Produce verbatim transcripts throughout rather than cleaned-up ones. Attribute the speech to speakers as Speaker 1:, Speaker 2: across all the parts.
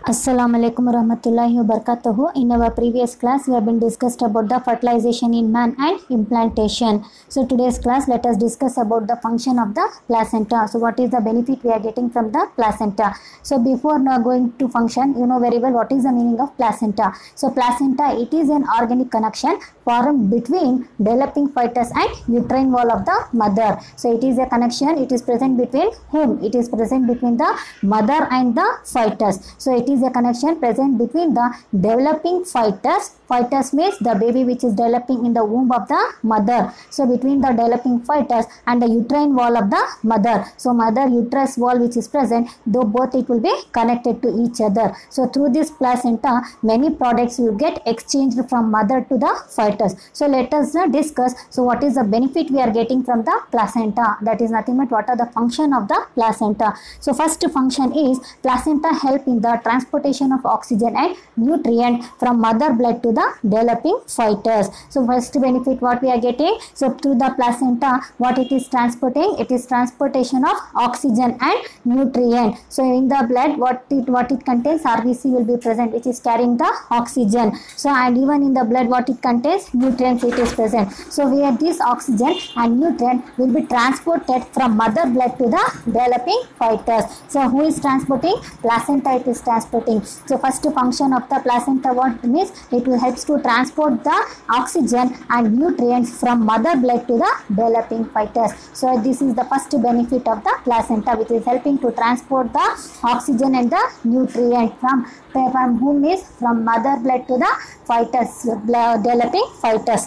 Speaker 1: Assalamu alaikum warahmatullahi wabarakatuh. In our previous class, we have been discussed about the fertilization in man and implantation. So today's class, let us discuss about the function of the placenta. So what is the benefit we are getting from the placenta? So before now going to function, you know very well what is the meaning of placenta. So placenta, it is an organic connection formed between developing fetus and uterine wall of the mother. So it is a connection, it is present between whom? It is present between the mother and the fetus. So it is a connection present between the developing fetus. Fetus means the baby which is developing in the womb of the mother. So between the developing fetus and the uterine wall of the mother. So mother uterus wall which is present, though both it will be connected to each other. So through this placenta, many products will get exchanged from mother to the fetus. So let us uh, discuss. So what is the benefit we are getting from the placenta? That is nothing but what are the function of the placenta. So first function is placenta help in the transportation of oxygen and nutrient from mother blood to the developing fetus. So first benefit what we are getting, so through the placenta what it is transporting, it is transportation of oxygen and nutrient. So in the blood what it what it contains, R B C will be present which is carrying the oxygen. So and even in the blood what it contains, nutrients it is present. So where this oxygen and nutrient will be transported from mother blood to the developing fetus. So who is transporting? Placenta it is transporting. So first function of the placenta what means, it will helps to transport the oxygen and nutrients from mother blood to the developing fetus. So this is the first benefit of the placenta, which is helping to transport the oxygen and the nutrient from from whom is from mother blood to the fetus, developing fetus.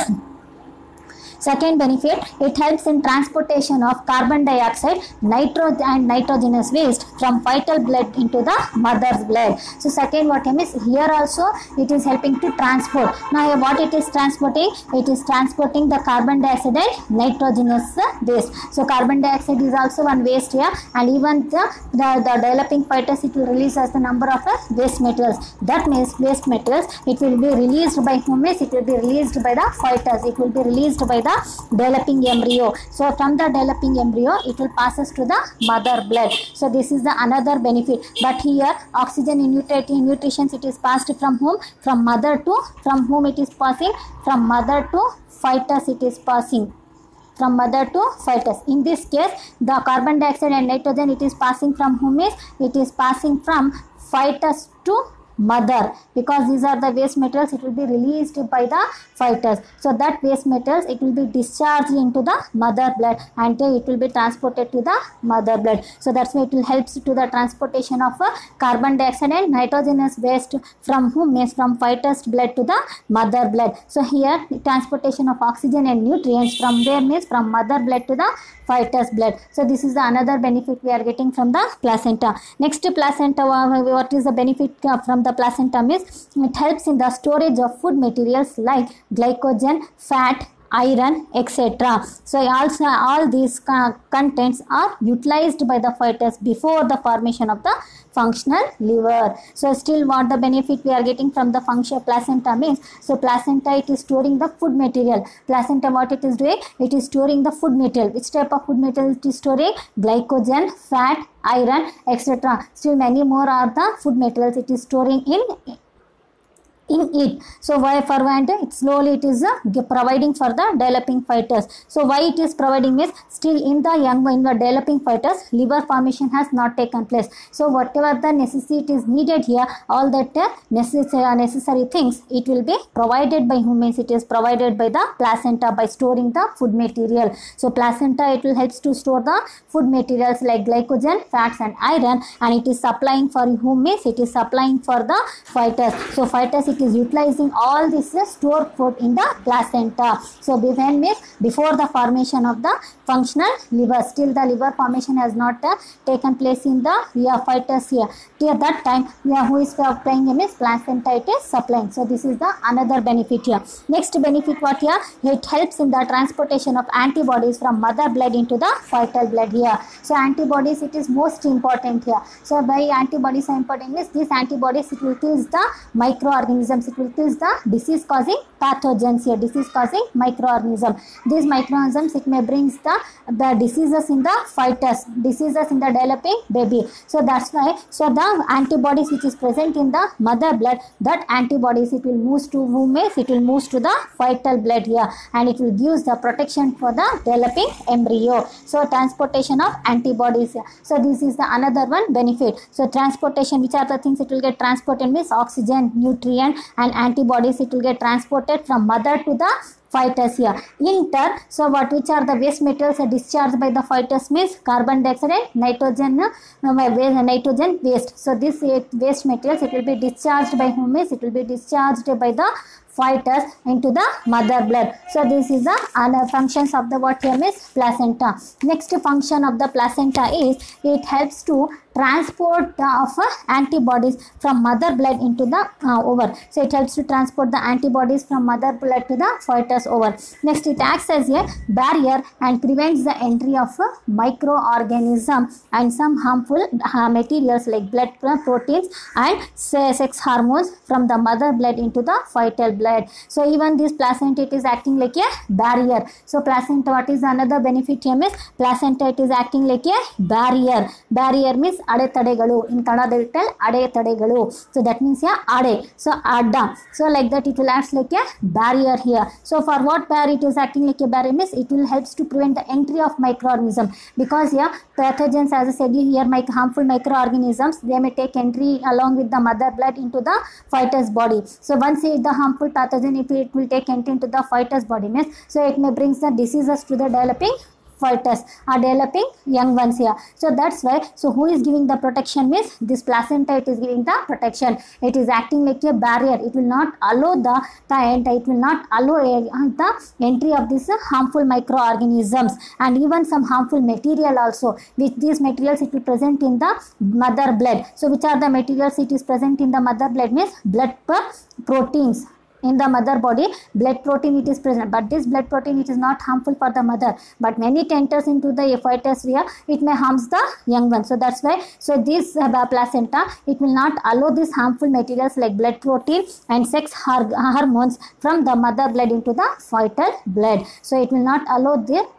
Speaker 1: Second benefit, it helps in transportation of carbon dioxide, nitro and nitrogenous waste from fetal blood into the mother's blood. So second what I means, here also it is helping to transport. Now what it is transporting? It is transporting the carbon dioxide and nitrogenous waste. So carbon dioxide is also one waste here, and even the, the, the developing fetus it will release as the number of uh, waste materials. That means waste materials it will be released by whom? It will be released by the fetus. It will be released by the developing embryo. So from the developing embryo it will passes to the mother blood. So this is the another benefit. But here oxygen and nutrition it is passed from whom? From mother to from whom it is passing? From mother to fetus it is passing. From mother to fetus. In this case the carbon dioxide and nitrogen it is passing from whom is? It is passing from fetus to mother, because these are the waste materials it will be released by the fetus. So that waste materials it will be discharged into the mother blood and it will be transported to the mother blood. So that's why it will help to the transportation of uh, carbon dioxide and nitrogenous waste from whom is from fetus blood to the mother blood. So here the transportation of oxygen and nutrients from where means from mother blood to the fetus blood. So this is the another benefit we are getting from the placenta. Next placenta, what is the benefit from the placenta means, it helps in the storage of food materials like glycogen, fat, iron, et cetera. So also all these uh, contents are utilized by the fetus before the formation of the functional liver. So still what the benefit we are getting from the function placenta means, so placenta it is storing the food material. Placenta what it is doing? It is storing the food material. Which type of food material it is storing? Glycogen, fat, iron, et cetera. Still many more are the food materials it is storing in in it. So why for and it slowly it is uh, providing for the developing fetus. So why it is providing means, still in the young in the developing fetus liver formation has not taken place. So whatever the necessity is needed here, all that uh, necessary uh, necessary things it will be provided by whom means it is provided by the placenta by storing the food material. So placenta it will helps to store the food materials like glycogen, fats and iron, and it is supplying for whom means it is supplying for the fetus. So fetus it is utilizing all this uh, stored food in the placenta. So when means before the formation of the functional liver, still the liver formation has not uh, taken place in the yeah, fetus here. Till that time, yeah, who is supplying means placenta it is supplying. So this is the another benefit here. Next benefit what here? It helps in the transportation of antibodies from mother blood into the fetal blood here. So antibodies it is most important here. So why antibodies are important means, these antibodies it will kill the microorganisms microorganisms. It will kill the disease causing pathogens here, disease causing microorganism. These microorganisms, it may bring the, the diseases in the fetus, diseases in the developing baby. So that's why, so the antibodies which is present in the mother blood, that antibodies it will move to womb, it will move to the fetal blood here, and it will give the protection for the developing embryo. So transportation of antibodies. So this is the another one benefit. So transportation, which are the things it will get transported, means oxygen, nutrient and antibodies, it will get transported from mother to the fetus here. In turn, so what which are the waste materials are discharged by the fetus means carbon dioxide and nitrogen, uh, nitrogen waste. So this uh, waste materials, it will be discharged by whom means it will be discharged by the fetus into the mother blood. So this is the other functions of the what here is placenta. Next function of the placenta is it helps to transport uh, of uh, antibodies from mother blood into the uh, over. So it helps to transport the antibodies from mother blood to the fetus over. Next, it acts as a barrier and prevents the entry of uh, microorganism and some harmful uh, materials like blood proteins and sex hormones from the mother blood into the fetal blood. So even this placenta, it is acting like a barrier. So placenta, what is another benefit here is placenta, it is acting like a barrier. Barrier means adethadegalu. In Kannada they will tell adethadegalu. So that means yeah, ade. So adda. So like that it will act like a barrier here. So for what barrier it is acting like a barrier means it will helps to prevent the entry of microorganism, because yeah, pathogens, as I said here, mic harmful microorganisms, they may take entry along with the mother blood into the fetus body. So once it, the harmful pathogen, if it will take entry into the fetus body means, so it may brings the diseases to the developing fetus are developing young ones here. So that's why, so who is giving the protection means this placenta, it is giving the protection. It is acting like a barrier. It will not allow the, the it will not allow a, the entry of these harmful microorganisms and even some harmful material also, which these materials it will present in the mother blood. So which are the materials it is present in the mother blood means blood proteins. In the mother body, blood protein it is present, but this blood protein it is not harmful for the mother, but when it enters into the fetus here, it may harms the young one. So that's why, so this uh, placenta, it will not allow these harmful materials like blood protein and sex hormones from the mother blood into the fetal blood. So it will not allow the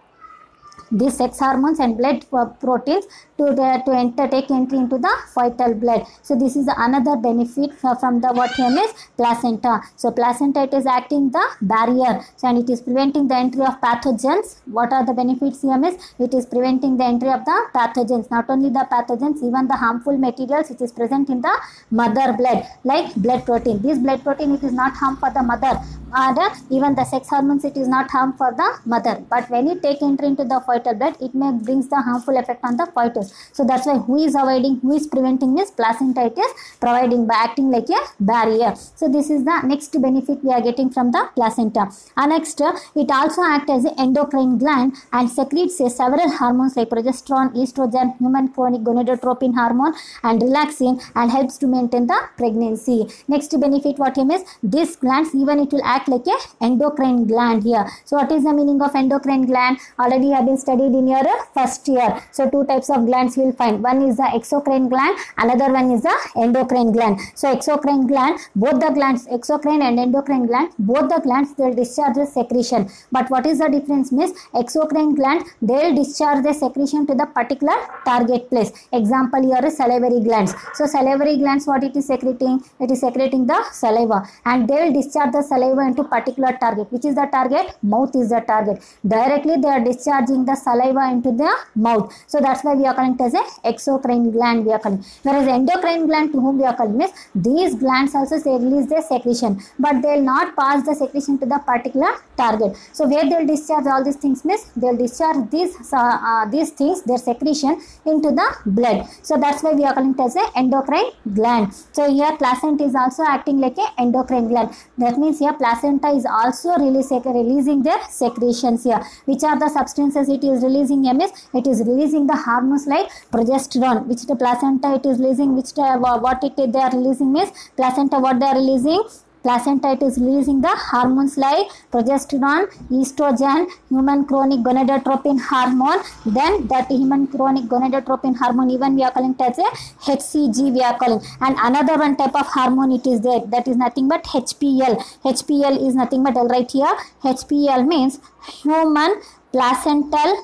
Speaker 1: these sex hormones and blood proteins to uh, to enter take entry into the fetal blood. So this is another benefit from the what here is placenta. So placenta, it is acting the barrier, so, and it is preventing the entry of pathogens. What are the benefits here is it is preventing the entry of the pathogens. Not only the pathogens, even the harmful materials which is present in the mother blood like blood protein. This blood protein, it is not harm for the mother, and uh, even the sex hormones, it is not harm for the mother, but when it take entry into the fetal blood, it may brings the harmful effect on the fetus. So that's why who is avoiding, who is preventing this placenta, it is providing by acting like a barrier. So this is the next benefit we are getting from the placenta. And next, uh, it also acts as an endocrine gland and secretes uh, several hormones like progesterone, estrogen, human chorionic gonadotropin hormone and relaxin, and helps to maintain the pregnancy. Next benefit what here is this glands, even it will act like a endocrine gland here. So what is the meaning of endocrine gland? Already have been studied in your first year. So two types of glands you will find. One is the exocrine gland, another one is the endocrine gland. So exocrine gland, both the glands, exocrine and endocrine gland, both the glands they will discharge the secretion. But what is the difference means exocrine gland, they will discharge the secretion to the particular target place. Example here is salivary glands. So salivary glands, what it is secreting? It is secreting the saliva, and they will discharge the saliva into particular target. Which is the target? Mouth is the target. Directly they are discharging the saliva into the mouth. So that's why we are calling it as a exocrine gland we are calling. Whereas endocrine gland, to whom we are calling means these glands also they release their secretion, but they will not pass the secretion to the particular target. So where they will discharge all these things means they will discharge these uh, uh, these things, their secretion into the blood. So that's why we are calling it as a endocrine gland. So here placenta is also acting like a endocrine gland. That means here placenta is also release, releasing their secretions here. Which are the substances it is releasing here means it is releasing the hormones like progesterone, which the placenta it is releasing, which the, what it they are releasing means placenta what they are releasing placenta it is releasing the hormones like progesterone, estrogen, human chronic gonadotropin hormone. Then that human chronic gonadotropin hormone, even we are calling it as a H C G we are calling. And another one type of hormone it is there, that is nothing but H P L. H P L is nothing but, right here, H P L means human placental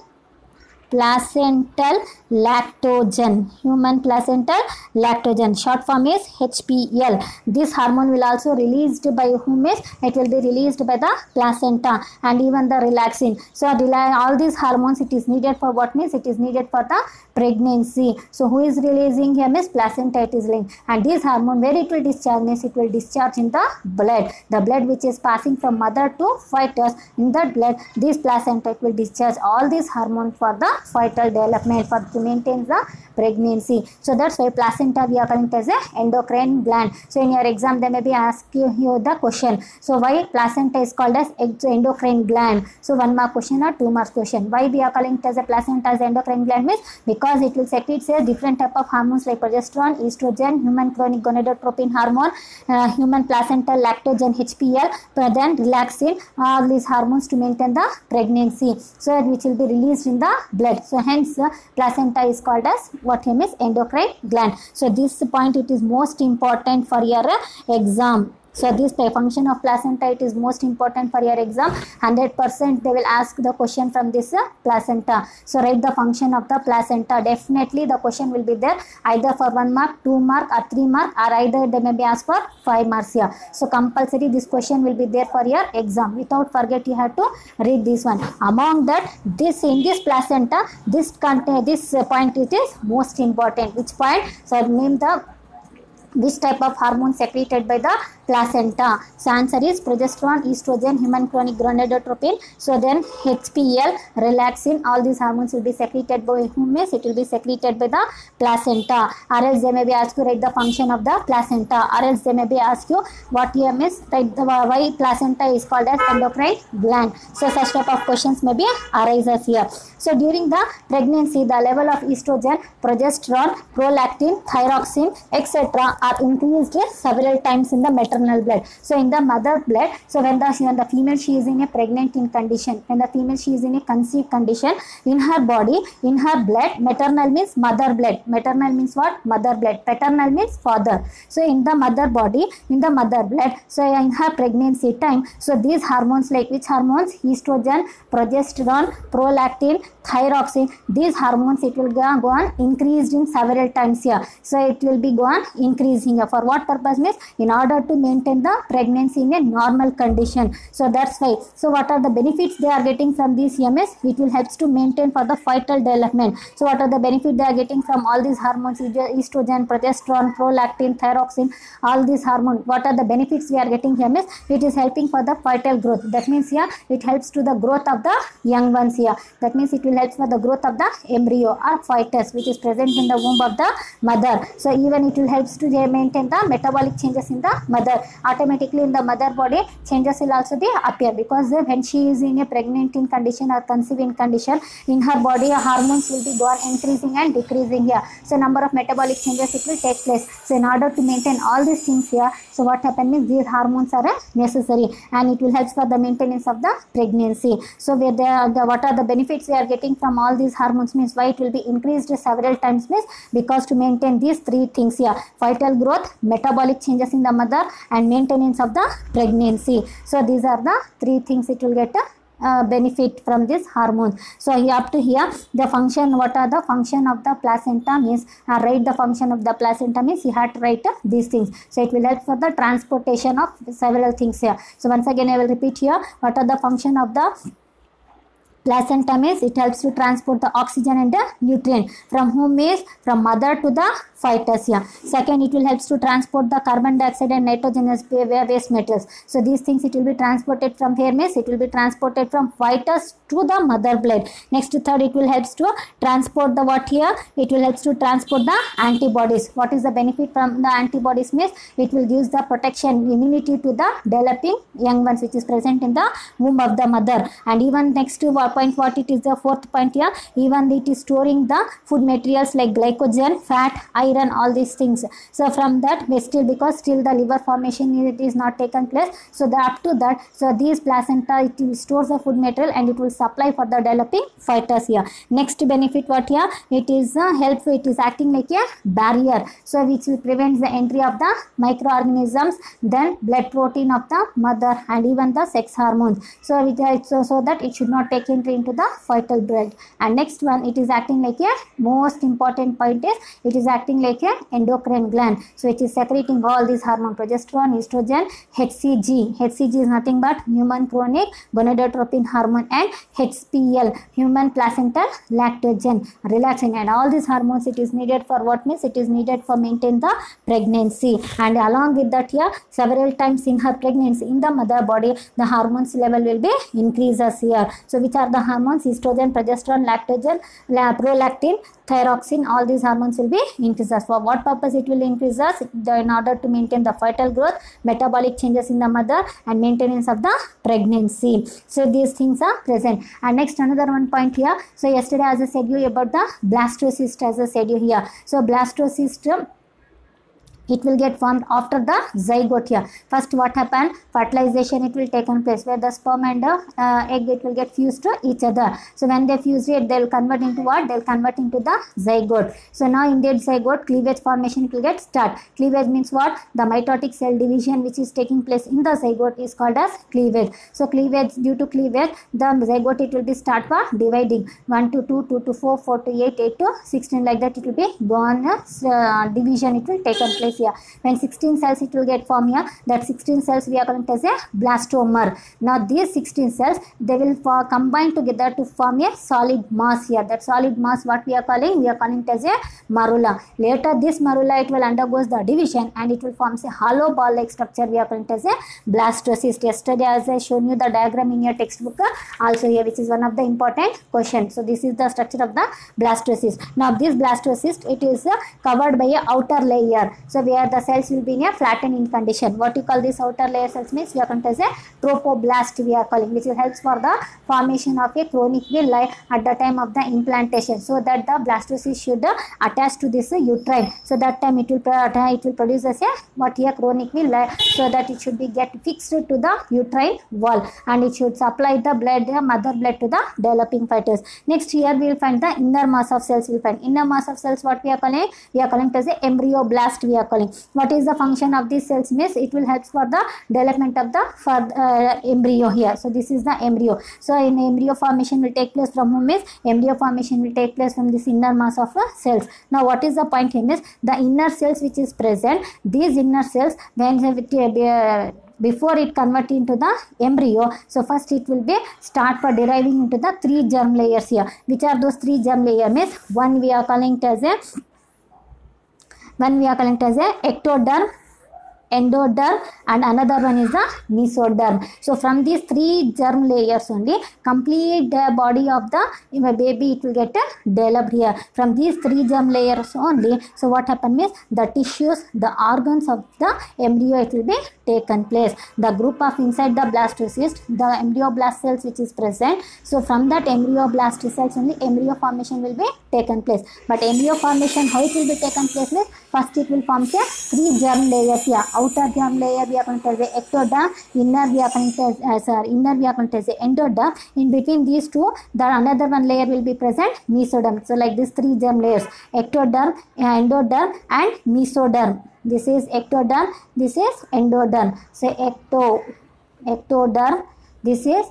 Speaker 1: placental lactogen, human placental lactogen, short form is H P L. This hormone will also released by whom is, it will be released by the placenta, and even the relaxin. So all these hormones it is needed for what, means it is needed for the pregnancy. So who is releasing here, means placenta it is linked, and this hormone where it will discharge, means it will discharge in the blood, the blood which is passing from mother to fetus. In that blood this placenta it will discharge all these hormones for the fetal development, for to maintain the pregnancy. So that's why placenta we are calling it as a endocrine gland. So in your exam they may be ask you here the question, so why placenta is called as endocrine gland? So one mark question or two mark question. Why we are calling it as a placenta as endocrine gland, means because it will secrete say different type of hormones like progesterone, estrogen, human chronic gonadotropin hormone, uh, human placental lactogen H P L, but then relaxin, all these hormones to maintain the pregnancy, so which will be released in the blood. So hence uh, placenta is called as what name is endocrine gland. So this point it is most important for your uh, exam. So this function of placenta it is most important for your exam. one hundred percent they will ask the question from this uh, placenta. So write the function of the placenta. Definitely the question will be there either for one mark, two mark or three mark, or either they may be asked for five marks here. So compulsory this question will be there for your exam. Without forget you have to read this one. Among that, this in this placenta, this contain this uh, point it is most important. Which point? So name the which type of hormone secreted by the placenta. So answer is progesterone, estrogen, human chronic gonadotropin. So then H P L, relaxin, all these hormones will be secreted by whom, is it will be secreted by the placenta. Or else they may be asked you write the function of the placenta. Or else they may be asked you what here means, write the why placenta is called as endocrine gland. So such type of questions may be arises here. So during the pregnancy the level of estrogen, progesterone, prolactin, thyroxine et cetera are increased several times in the maternal blood. So in the mother blood, so when the, when the female she is in a pregnant in condition, when the female she is in a conceived condition, in her body, in her blood, maternal means mother blood, maternal means what? Mother blood, paternal means father. So in the mother body, in the mother blood, so in her pregnancy time, so these hormones like which hormones? Estrogen, progesterone, prolactin, thyroxine, these hormones it will go on increased in several times here. So it will be go on increasing here. For what purpose? Means in order to maintain the pregnancy in a normal condition. So that's why. So what are the benefits they are getting from these M S? It will helps to maintain for the fetal development. So what are the benefits they are getting from all these hormones? Estrogen, progesterone, prolactin, thyroxine, all these hormones. What are the benefits we are getting here? Means it is helping for the fetal growth. That means here it helps to the growth of the young ones here. That means it will help for the growth of the embryo or fetus which is present in the womb of the mother. So even it will helps to maintain the metabolic changes in the mother. Automatically in the mother body changes will also be appear, because when she is in a pregnant in condition or conceiving condition, in her body hormones will be gone increasing and decreasing here. So number of metabolic changes it will take place. So in order to maintain all these things here, so what happens is these hormones are necessary and it will help for the maintenance of the pregnancy. So where the, the what are the benefits we are getting from all these hormones? Means why it will be increased several times? Means because to maintain these three things here: fetal growth, metabolic changes in the mother, and maintenance of the pregnancy. So these are the three things it will get a Uh, benefit from this hormone. So here up to here the function, what are the function of the placenta means, uh, write the function of the placenta means you have to write uh, these things. So it will help for the transportation of several things here. So once again I will repeat here, what are the function of the placenta means it helps to transport the oxygen and the nutrient from whom is from mother to the fetus here. Second, it will helps to transport the carbon dioxide and nitrogenous waste materials. So these things it will be transported from here means it will be transported from fetus to the mother blood. Next, third, it will helps to transport the what here? It will helps to transport the antibodies. What is the benefit from the antibodies means it will give the protection, immunity to the developing young ones which is present in the womb of the mother. And even next to what point what it is the fourth point here, even it is storing the food materials like glycogen, fat, iron, all these things. So from that, but still because still the liver formation it is not taken place, so the, up to that, so these placenta it will stores the food material and it will supply for the developing fetus here. Next benefit what here, it is uh, helpful, it is acting like a barrier, so which will prevent the entry of the microorganisms, then blood protein of the mother and even the sex hormones, so it, uh, so, so that it should not take entry into the fetal blood. And next one, it is acting like a most important point is it is acting like a endocrine gland, so it is secreting all these hormones, progesterone, estrogen, H C G. H C G is nothing but human chronic gonadotropin hormone, and H P L, human placental lactogen, relaxin, and all these hormones it is needed for what means it is needed for maintain the pregnancy. And along with that here, several times in her pregnancy in the mother body the hormones level will be increases here. So which are the hormones? Estrogen, progesterone, lactogen, prolactin, thyroxine, all these hormones will be increases. For what purpose it will increases? In order to maintain the fetal growth, metabolic changes in the mother, and maintenance of the pregnancy. So these things are present. And next another one point here, so yesterday as I said you about the blastocyst, as I said you here, so blastocyst it will get formed after the zygote here. First what happened, fertilization it will take place where the sperm and the uh, egg it will get fused to each other. So when they fuse it, they will convert into what? They will convert into the zygote. So now in that zygote, cleavage formation it will get start. Cleavage means what? The mitotic cell division which is taking place in the zygote is called as cleavage. So cleavage, due to cleavage the zygote it will be start for dividing, one to two, two to four, four to eight, eight to sixteen, like that it will be gone, uh, division it will take place here. When sixteen cells it will get formed here, that sixteen cells we are calling as a blastomer. Now these sixteen cells they will for, combine together to form a solid mass here. That solid mass what we are calling, we are calling it as a marula. Later this marula it will undergoes the division and it will form a hollow ball like structure, we are calling it as a blastocyst. Yesterday as I shown you the diagram in your textbook also here, which is one of the important questions. So this is the structure of the blastocyst. Now this blastocyst it is uh, covered by a outer layer, so where the cells will be in a flattened in condition. What you call this outer layer cells means we are calling as a tropoblast, we are calling, which helps for the formation of a chronic villi at the time of the implantation, so that the blastocyst should uh, attach to this uh, uterine, so that time it will uh, it will produce as a what here chronic villi, so that it should be get fixed to the uterine wall and it should supply the blood, the mother blood to the developing fetus. Next here we will find the inner mass of cells. We will find inner mass of cells, what we are calling, we are calling as a embryoblast, we are calling. What is the function of these cells means it will help for the development of the for, uh, embryo here. So this is the embryo. So in embryo formation will take place from whom means embryo formation will take place from this inner mass of uh, cells. Now what is the point here means the inner cells which is present, these inner cells when uh, before it convert into the embryo, so first it will be start for deriving into the three germ layers here. Which are those three germ layers means one we are calling it as a One we are calling it as a ectoderm, endoderm, and another one is the mesoderm. So from these three germ layers only complete the body of the baby it will get uh, developed here. From these three germ layers only, so what happens is the tissues, the organs of the embryo it will be taken place. The group of inside the blastocyst, the embryoblast cells which is present, so from that embryoblast cells only embryo formation will be taken place. But embryo formation how it will be taken place means first it will form a three germ layers here. Outer germ layer we are going to say ectoderm, inner we are going to say uh, sorry, inner we are going to say endoderm. In between these two, the another one layer will be present, mesoderm. So like these three germ layers, ectoderm, endoderm, and mesoderm. This is ectoderm, this is endoderm. So ecto, ectoderm, this is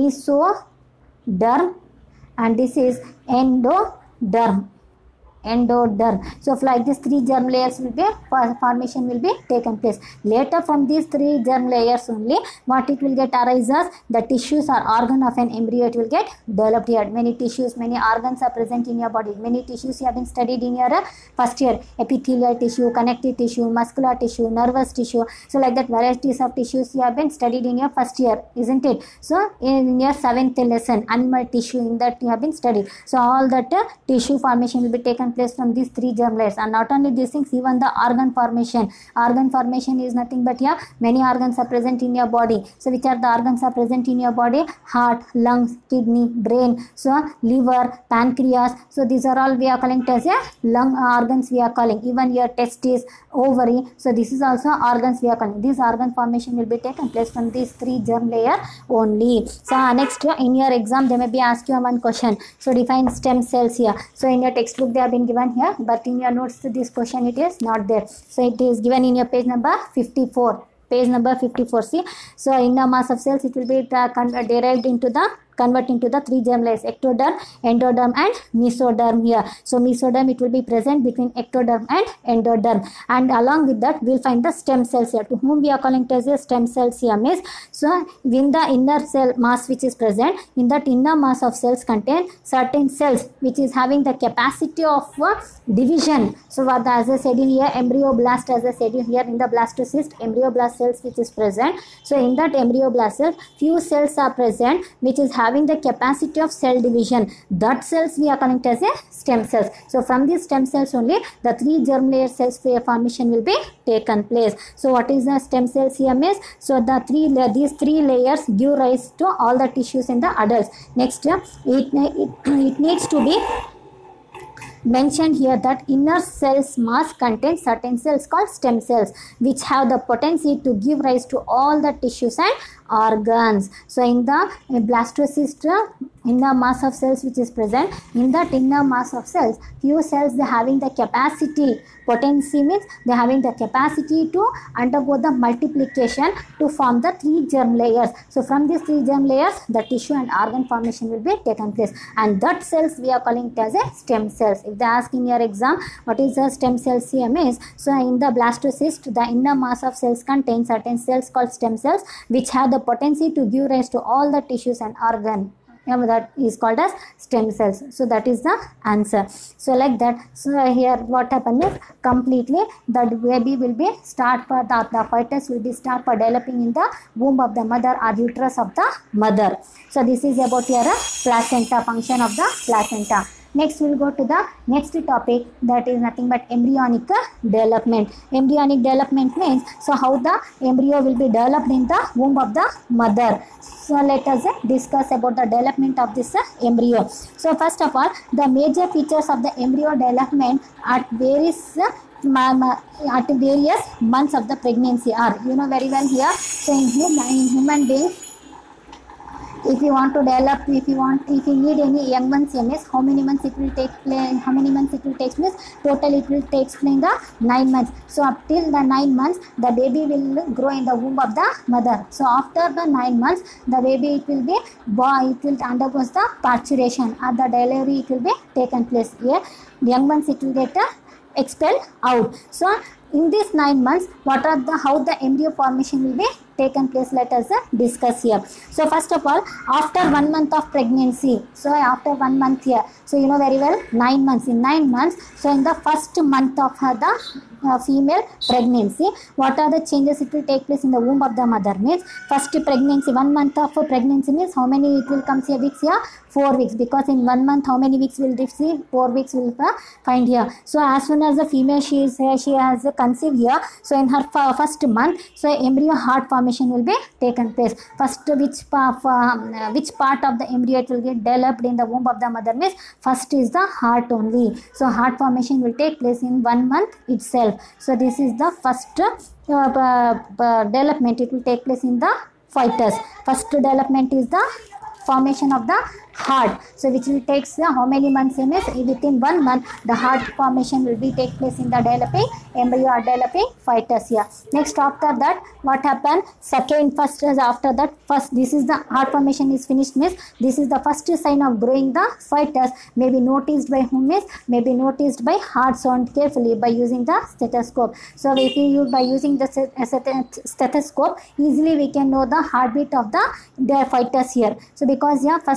Speaker 1: mesoderm, and this is endoderm. Endoderm. So like these three germ layers will be formation will be taken place. Later from these three germ layers only what it will get arises, the tissues or organ of an embryo it will get developed here. Many tissues, many organs are present in your body. Many tissues you have been studied in your uh, first year. Epithelial tissue, connective tissue, muscular tissue, nervous tissue. So like that varieties of tissues you have been studied in your first year, isn't it? So in your seventh lesson, animal tissue, in that you have been studied. So all that uh, tissue formation will be taken place from these three germ layers. And not only these things, even the organ formation. Organ formation is nothing but here many organs are present in your body. So which are the organs are present in your body? Heart, lungs, kidney, brain, so liver, pancreas. So these are all we are calling as a lung organs we are calling. Even your testes, ovary. So this is also organs we are calling. This organ formation will be taken place from these three germ layer only. So next in your exam they may be asked you one question. So define stem cells here. So in your textbook they have been given here, but in your notes this question it is not there. So it is given in your page number fifty-four. Page number fifty-four. See, so inner mass of cells it will be uh, derived into the convert into the three germ layers, ectoderm, endoderm and mesoderm here. So mesoderm it will be present between ectoderm and endoderm, and along with that we'll find the stem cells here, to whom we are calling it as a stem cells here means. So in the inner cell mass which is present, in that inner mass of cells contain certain cells which is having the capacity of uh, division. So what the, as I said in here, embryoblast, as I said in here in the blastocyst, embryoblast cells which is present. So in that embryoblast cell few cells are present which is having having the capacity of cell division. That cells we are calling as a stem cells. So from these stem cells only the three germ layer cells formation will be taken place. So what is the stem cells here means? So the three these three layers give rise to all the tissues in the adults. Next, it, it, it needs to be mentioned here that inner cells mass contains certain cells called stem cells which have the potency to give rise to all the tissues and organs. So in the blastocyst inner mass of cells which is present, in that inner mass of cells few cells they having the capacity, potency means they having the capacity to undergo the multiplication to form the three germ layers. So from these three germ layers the tissue and organ formation will be taken place, and that cells we are calling it as a stem cells. If they ask in your exam what is the stem cells here means, so in the blastocyst the inner mass of cells contains certain cells called stem cells which have the potency to give rise to all the tissues and organ. Yeah, that is called as stem cells. So that is the answer. So like that, so here what happened is completely the baby will be start for the, the fetus will be start for developing in the womb of the mother or uterus of the mother. So this is about your placenta, function of the placenta. Next we will go to the next topic, that is nothing but embryonic development. Embryonic development means so how the embryo will be developed in the womb of the mother. So let us discuss about the development of this embryo. So first of all, the major features of the embryo development at various at various months of the pregnancy are, you know very well here. So in human, in human beings, if you want to develop, if you want, if you need any young ones, means how many months it will take place, how many months it will take means total it will take place in the nine months. So up till the nine months, the baby will grow in the womb of the mother. So after the nine months, the baby it will be born, it will undergoes the parturition. At the delivery it will be taken place. Here, young ones it will get uh, expelled out. So in these nine months, what are the how the embryo formation will be taken place, let us uh, discuss here. So first of all, after one month of pregnancy, so after one month here, so you know very well nine months, in nine months, so in the first month of uh, the uh, female pregnancy, what are the changes it will take place in the womb of the mother means first pregnancy, one month of pregnancy means how many it will come here weeks here, four weeks, because in one month how many weeks will receive, four weeks will uh, find here. So as soon as the female she is uh, she has uh, conceived here, so in her first month, so embryo heart formation will be taken place. First which part, uh, which part of the embryo it will get developed in the womb of the mother means first is the heart only. So heart formation will take place in one month itself. So this is the first uh, uh, uh, development, it will take place in the fetus. First development is the formation of the heart, so which will take uh, how many months in it? Within one month the heart formation will be take place in the developing embryo or developing fetus here. Next after that what happened, second first is after that first this is the heart formation is finished means this is the first sign of growing the fetus, may be noticed by whom means may be noticed by heart sound carefully by using the stethoscope. So if you use by using the stethoscope, easily we can know the heartbeat of the, the fetus here. So because yeah first formation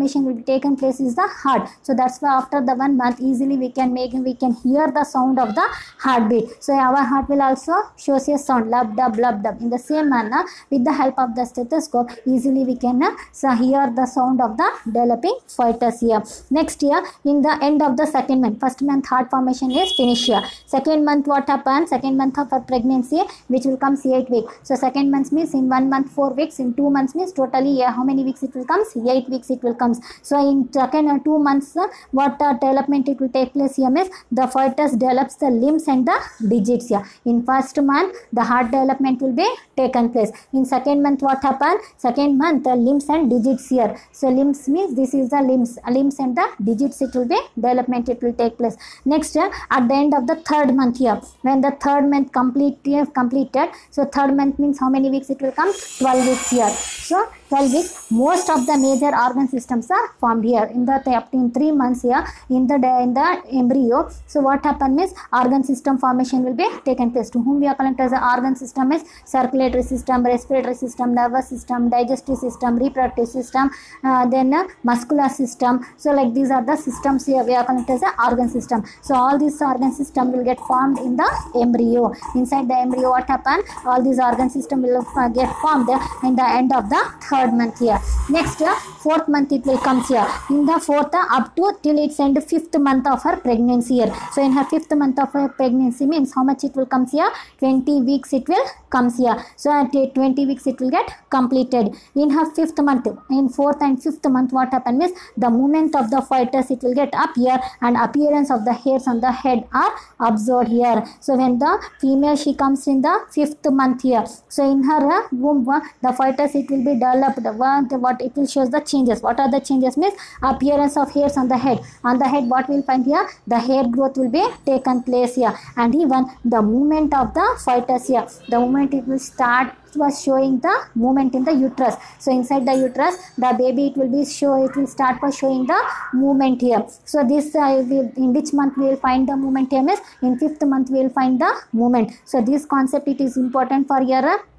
Speaker 1: condition will be taken place is the heart. So that's why after the one month easily we can make we can hear the sound of the heartbeat. So our heart will also shows a sound, lub dub lub dub. In the same manner, with the help of the stethoscope, easily we can uh, so hear the sound of the developing fetus here. Next year, in the end of the second month, first month heart formation is finished here. Second month what happens? Second month of a pregnancy, which will come eight weeks. So second month means in one month four weeks, in two months means totally uh, how many weeks it will come? Eight weeks it will come. So in second uh, two months, uh, what uh, development it will take place here means the fetus develops the limbs and the digits here. In first month, the heart development will be taken place. In second month what happens? Second month the limbs and digits here. So limbs means this is the limbs, limbs and the digits it will be development it will take place. Next uh, at the end of the third month here, when the third month complete uh, completed, so third month means how many weeks it will come? twelve weeks here. So twelve weeks, most of the major organ systems are formed here in the up in three months here in the in the embryo. So what happens is organ system formation will be taken place. To whom we are calling as the organ system is circulatory system, respiratory system, nervous system, digestive system, reproductive system, uh, then uh, muscular system. So like these are the systems here we are calling as the organ system. So all these organ system will get formed in the embryo. Inside the embryo what happens? All these organ system will uh, get formed in the end of the third month here. Next uh, fourth month it will come here. In the fourth uh, up to till its end fifth month of her pregnancy here. So in her fifth month of her pregnancy means how much it will come here? twenty weeks it will comes here. So at twenty weeks it will get completed. In her fifth month, in fourth and fifth month what happens is the movement of the fetus it will get up here and appearance of the hairs on the head are observed here. So when the female she comes in the fifth month here, so in her uh, womb uh, the fetus it will be developed. What, what it will shows the changes. What are the changes means appearance of hairs on the head. On the head what we will find here? The hair growth will be taken place here, and even the movement of the fetus here. The moment it will start was showing the movement in the uterus. So inside the uterus the baby it will be show it will start by showing the movement here. So this uh, will, in which month we will find the movement here means in fifth month we will find the movement. So this concept it is important for your uh,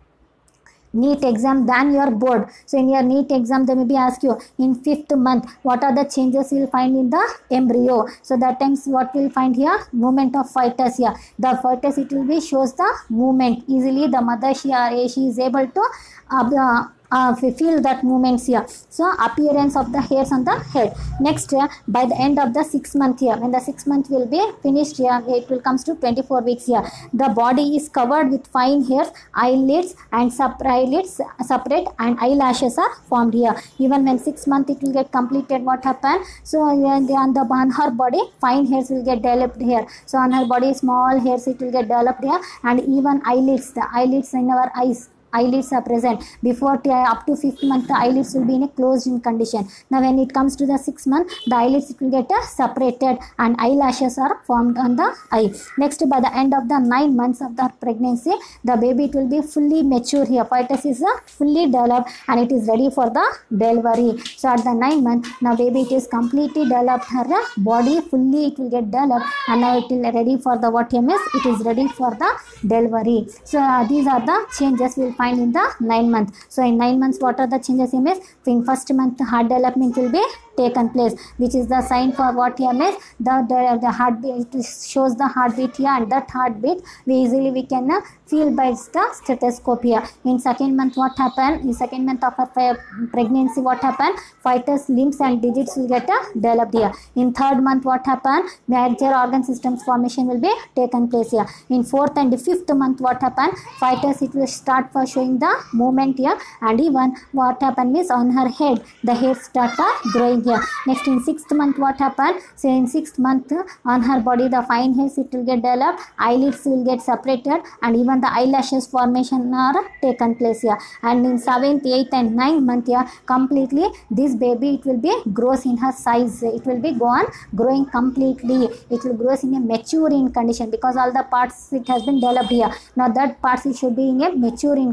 Speaker 1: NEET exam than your board. So in your NEET exam they may be ask you in fifth month what are the changes you will find in the embryo. So that times what we will find here? Movement of fetus here. The fetus it will be shows the movement easily. The mother she, uh, she is able to uh, Uh, we feel that movements here. So appearance of the hairs on the head. Next uh, by the end of the sixth month here, when the sixth month will be finished here, it will comes to twenty-four weeks here. The body is covered with fine hairs, eyelids and sub eyelids separate and eyelashes are formed here. Even when six month it will get completed, what happen? So uh, on the on her body fine hairs will get developed here. So on her body small hairs it will get developed here, and even eyelids, the eyelids in our eyes, eyelids are present. Before uh, up to fifth month the eyelids will be in a closed in condition. Now when it comes to the sixth month the eyelids it will get uh, separated and eyelashes are formed on the eye. Next by the end of the nine months of the pregnancy the baby it will be fully mature here. Fetus is uh, fully developed and it is ready for the delivery. So at the nine month now baby it is completely developed, her uh, body fully it will get developed and now it will ready for the what M S it is ready for the delivery. So uh, these are the changes we will find in the nine month. So in nine months what are the changes in is? In first month heart development will be taken place, which is the sign for what here means the, the the heartbeat. It shows the heartbeat here, and that heartbeat we easily we can uh, feel by the stethoscope here. In second month what happened? In second month of a pregnancy what happened? Fetus limbs and digits will get uh, developed here. In third month what happened? Major organ systems formation will be taken place here. In fourth and fifth month what happened? Fetus it will start for showing the movement here, and even what happened is on her head the hairs start uh, growing here. Next in sixth month what happened? So in sixth month uh, on her body the fine hairs it will get developed, eyelids will get separated, and even the eyelashes formation are taken place here. And in seventh, eighth and ninth month here completely this baby it will be grows in her size. It will be gone growing completely. It will grows in a maturing condition because all the parts it has been developed here. Now that parts it should be in a maturing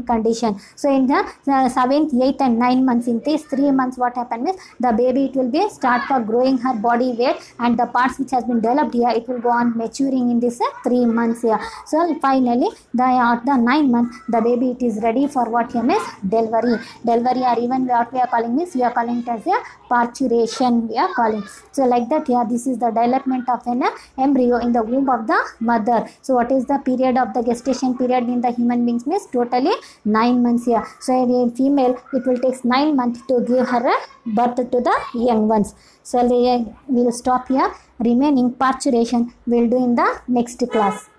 Speaker 1: condition. So in the uh, seventh, eighth and ninth months, in these three months, what happens is the baby, it will be start for growing her body weight, and the parts which has been developed here, it will go on maturing in this uh, three months here. So finally, the at the ninth month, the baby, it is ready for what here is delivery. Delivery, or even what we are calling this, we are calling it as a parturition, we are calling. So like that here, this is the development of an uh, embryo in the womb of the mother. So what is the period of the gestation period in the human beings means totally nine months here. So a female, it will take nine months to give her a birth to the young ones. So we will stop here. Remaining parturition we'll do in the next class.